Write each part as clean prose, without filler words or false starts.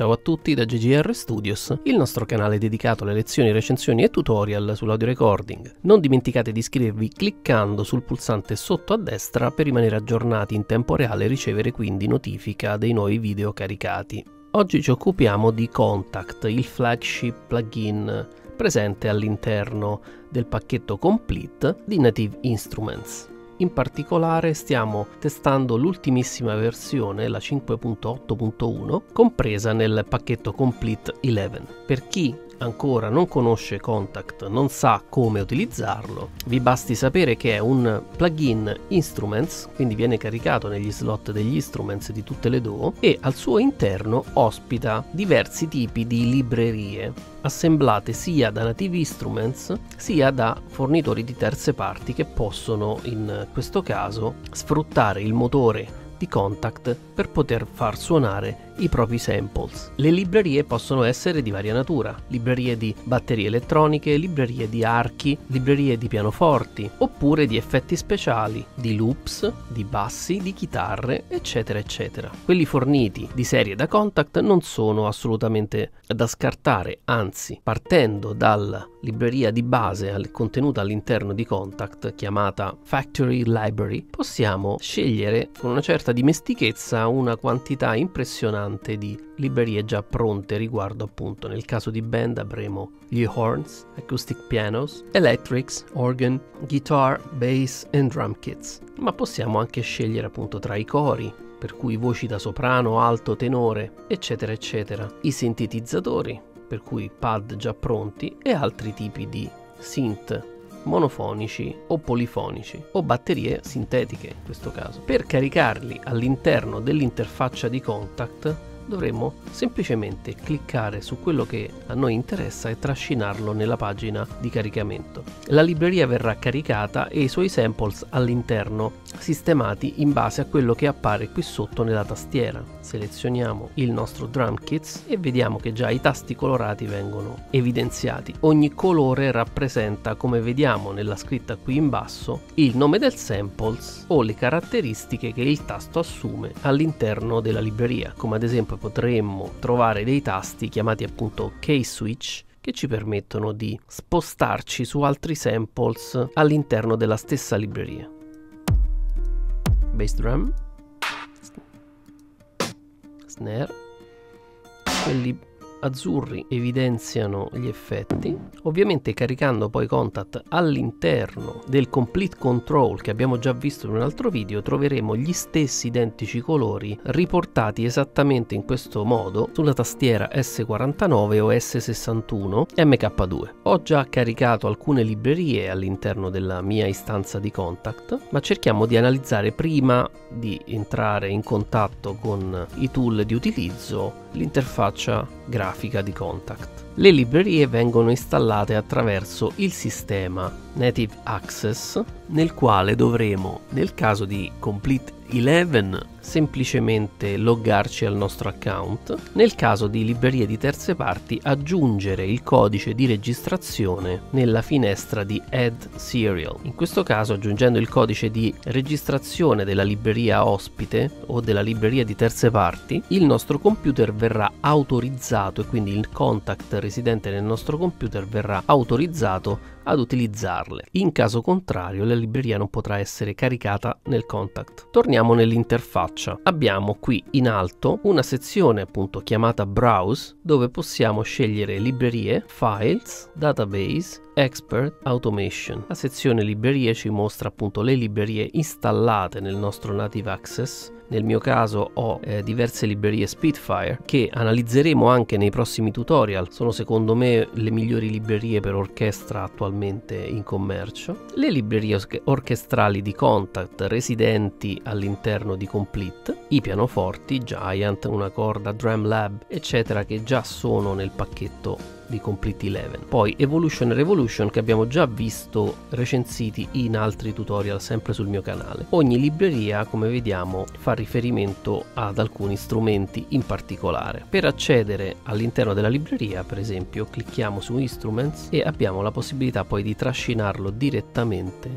Ciao a tutti da GGR Studios, il nostro canale dedicato alle lezioni, recensioni e tutorial sull'audio recording. Non dimenticate di iscrivervi cliccando sul pulsante sotto a destra per rimanere aggiornati in tempo reale e ricevere quindi notifica dei nuovi video caricati. Oggi ci occupiamo di Kontact, il flagship plugin presente all'interno del pacchetto Complete di Native Instruments. In particolare stiamo testando l'ultimissima versione, la 5.8.1, compresa nel pacchetto Complete 11. Per chi ancora non conosce Kontact, non sa come utilizzarlo, vi basti sapere che è un plugin Instruments, quindi viene caricato negli slot degli Instruments di tutte le DAW e al suo interno ospita diversi tipi di librerie assemblate sia da Native Instruments sia da fornitori di terze parti che possono in questo caso sfruttare il motore di Kontact per poter far suonare i propri samples. Le librerie possono essere di varia natura: librerie di batterie elettroniche, librerie di archi, librerie di pianoforti, oppure di effetti speciali, di loops, di bassi, di chitarre, eccetera eccetera. Quelli forniti di serie da Kontact non sono assolutamente da scartare, anzi, partendo dalla libreria di base contenuta all'interno di Kontact, chiamata Factory Library, possiamo scegliere con una certa dimestichezza una quantità impressionante di librerie già pronte riguardo appunto, nel caso di band avremo gli horns, acoustic pianos, electrics, organ, guitar, bass e drum kits, ma possiamo anche scegliere appunto tra i cori, per cui voci da soprano, alto, tenore, eccetera eccetera, i sintetizzatori, per cui pad già pronti, e altri tipi di synth monofonici o polifonici o batterie sintetiche in questo caso. Per caricarli all'interno dell'interfaccia di Kontact dovremo semplicemente cliccare su quello che a noi interessa e trascinarlo nella pagina di caricamento. La libreria verrà caricata e i suoi samples all'interno sistemati in base a quello che appare qui sotto nella tastiera. Selezioniamo il nostro drum kits e vediamo che già i tasti colorati vengono evidenziati. Ogni colore rappresenta, come vediamo nella scritta qui in basso, il nome del samples o le caratteristiche che il tasto assume all'interno della libreria, come ad esempio potremmo trovare dei tasti chiamati appunto key switch che ci permettono di spostarci su altri samples all'interno della stessa libreria. Bass drum, snare, quelli azzurri evidenziano gli effetti. Ovviamente caricando poi Kontact all'interno del Complete Control che abbiamo già visto in un altro video troveremo gli stessi identici colori riportati esattamente in questo modo sulla tastiera S49 o S61 MK2. Ho già caricato alcune librerie all'interno della mia istanza di Kontact, ma cerchiamo di analizzare prima di entrare in contatto con i tool di utilizzo l'interfaccia grafica di Kontact. Le librerie vengono installate attraverso il sistema Native Access, nel quale dovremo, nel caso di Complete 11, semplicemente loggarci al nostro account. Nel caso di librerie di terze parti, aggiungere il codice di registrazione nella finestra di Add Serial. In questo caso, aggiungendo il codice di registrazione della libreria ospite o della libreria di terze parti, il nostro computer verrà autorizzato e quindi il Kontact residente nel nostro computer verrà autorizzato ad utilizzarle. In caso contrario, la libreria non potrà essere caricata nel Kontact. Torniamo nell'interfaccia. Abbiamo qui in alto una sezione appunto chiamata Browse, dove possiamo scegliere librerie, files, database, expert, automation. La sezione librerie ci mostra appunto le librerie installate nel nostro Native Access. Nel mio caso ho diverse librerie Spitfire che analizzeremo anche nei prossimi tutorial. Sono secondo me le migliori librerie per orchestra attualmente in commercio. Le librerie orchestrali di Kontact residenti all'interno di Complete, i pianoforti, Giant, una corda, Drum Lab, eccetera, che già sono nel pacchetto di Complete 11. Poi Evolution e Revolution che abbiamo già visto recensiti in altri tutorial sempre sul mio canale. Ogni libreria, come vediamo, fa riferimento ad alcuni strumenti in particolare. Per accedere all'interno della libreria, per esempio, clicchiamo su Instruments e abbiamo la possibilità poi di trascinarlo direttamente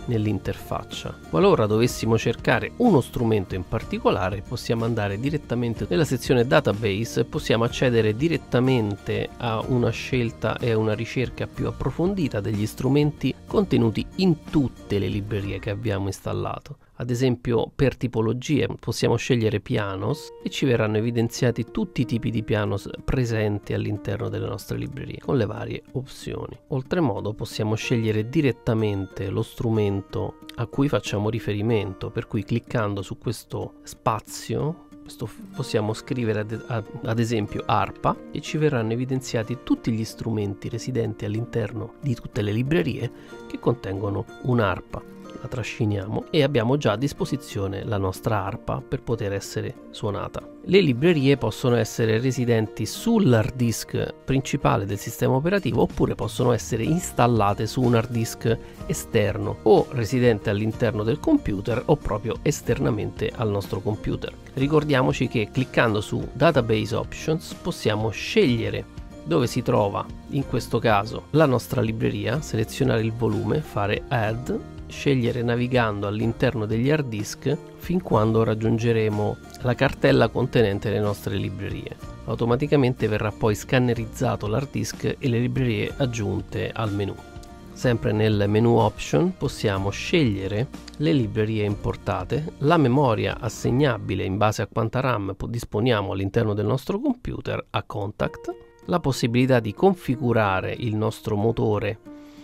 nell'interfaccia. Qualora dovessimo cercare uno strumento in particolare, possiamo andare direttamente nella sezione Database e possiamo accedere direttamente a una scelta e una ricerca più approfondita degli strumenti contenuti in tutte le librerie che abbiamo installato. Ad esempio, per tipologie possiamo scegliere pianos e ci verranno evidenziati tutti i tipi di pianos presenti all'interno delle nostre librerie con le varie opzioni. Oltremodo possiamo scegliere direttamente lo strumento a cui facciamo riferimento, per cui cliccando su questo spazio possiamo scrivere ad esempio ARPA e ci verranno evidenziati tutti gli strumenti residenti all'interno di tutte le librerie che contengono un'ARPA. La trasciniamo e abbiamo già a disposizione la nostra ARPA per poter essere suonata. Le librerie possono essere residenti sull'hard disk principale del sistema operativo oppure possono essere installate su un hard disk esterno o residente all'interno del computer o proprio esternamente al nostro computer. Ricordiamoci che cliccando su Database Options possiamo scegliere dove si trova in questo caso la nostra libreria, selezionare il volume, fare Add, scegliere navigando all'interno degli hard disk fin quando raggiungeremo la cartella contenente le nostre librerie. Automaticamente verrà poi scannerizzato l'hard disk e le librerie aggiunte al menu. Sempre nel menu option possiamo scegliere le librerie importate, la memoria assegnabile in base a quanta RAM disponiamo all'interno del nostro computer a contact, la possibilità di configurare il nostro motore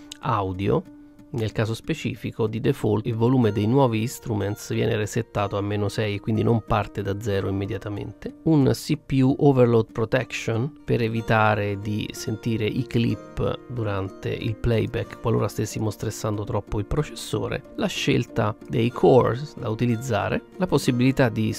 audio. Nel caso specifico, di default, il volume dei nuovi instruments viene resettato a -6, quindi non parte da 0 immediatamente. Un CPU Overload Protection per evitare di sentire i clip durante il playback qualora stessimo stressando troppo il processore. La scelta dei cores da utilizzare, la possibilità di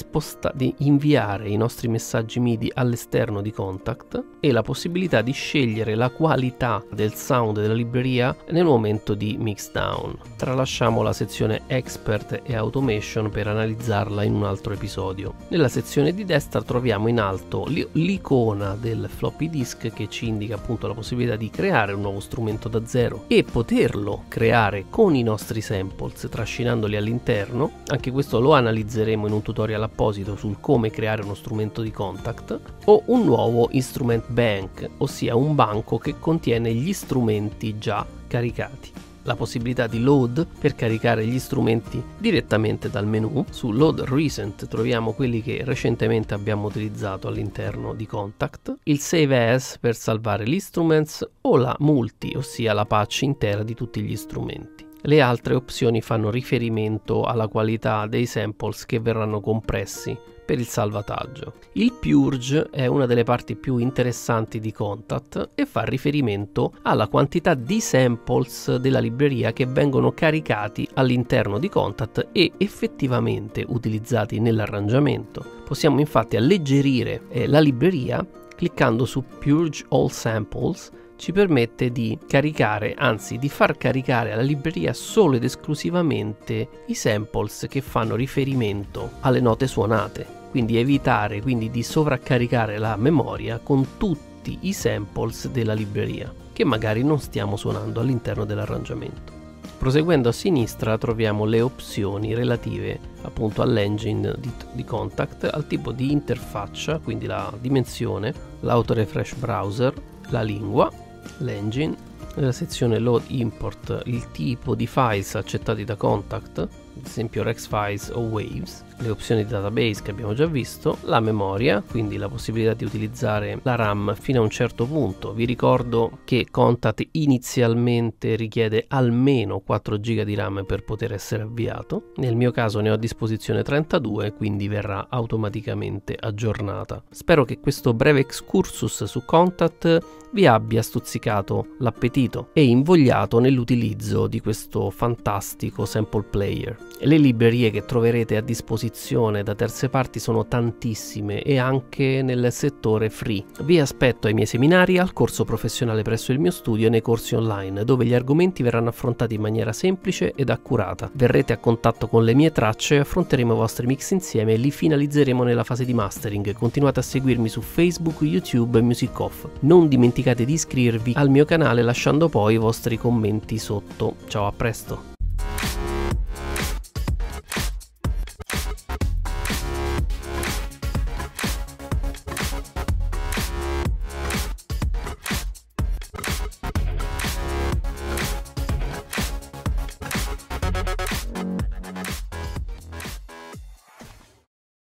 inviare i nostri messaggi MIDI all'esterno di Contact e la possibilità di scegliere la qualità del sound della libreria nel momento di mix down. Tralasciamo la sezione Expert e Automation per analizzarla in un altro episodio. Nella sezione di destra troviamo in alto l'icona del floppy disk che ci indica appunto la possibilità di creare un nuovo strumento da zero e poterlo creare con i nostri samples trascinandoli all'interno. Anche questo lo analizzeremo in un tutorial apposito sul come creare uno strumento di Contact, o un nuovo instrument bank, ossia un banco che contiene gli strumenti già caricati. La possibilità di load per caricare gli strumenti direttamente dal menu. Su Load Recent troviamo quelli che recentemente abbiamo utilizzato all'interno di Contact, il Save As per salvare gli instruments o la Multi, ossia la patch intera di tutti gli strumenti. Le altre opzioni fanno riferimento alla qualità dei samples che verranno compressi per il salvataggio. Il Purge è una delle parti più interessanti di Contact e fa riferimento alla quantità di samples della libreria che vengono caricati all'interno di Contact e effettivamente utilizzati nell'arrangiamento. Possiamo infatti alleggerire la libreria cliccando su Purge All Samples. Ci permette di caricare, anzi di far caricare alla libreria solo ed esclusivamente i samples che fanno riferimento alle note suonate, quindi evitare di sovraccaricare la memoria con tutti i samples della libreria che magari non stiamo suonando all'interno dell'arrangiamento. Proseguendo a sinistra troviamo le opzioni relative appunto all'engine di Contact, al tipo di interfaccia, quindi la dimensione, l'auto-refresh browser, la lingua, l'engine, nella sezione Load Import il tipo di files accettati da Contact, ad esempio Rex Files o Waves, le opzioni di database che abbiamo già visto, la memoria, quindi la possibilità di utilizzare la RAM fino a un certo punto. Vi ricordo che Contact inizialmente richiede almeno 4 GB di RAM per poter essere avviato. Nel mio caso ne ho a disposizione 32, quindi verrà automaticamente aggiornata. Spero che questo breve excursus su Contact vi abbia stuzzicato l'appetito e invogliato nell'utilizzo di questo fantastico sample player. Le librerie che troverete a disposizione da terze parti sono tantissime e anche nel settore free. Vi aspetto ai miei seminari, al corso professionale presso il mio studio e nei corsi online, dove gli argomenti verranno affrontati in maniera semplice ed accurata. Verrete a contatto con le mie tracce, affronteremo i vostri mix insieme e li finalizzeremo nella fase di mastering. Continuate a seguirmi su Facebook, YouTube e Music Off. Non dimenticate di iscrivervi al mio canale lasciando poi i vostri commenti sotto. Ciao, a presto!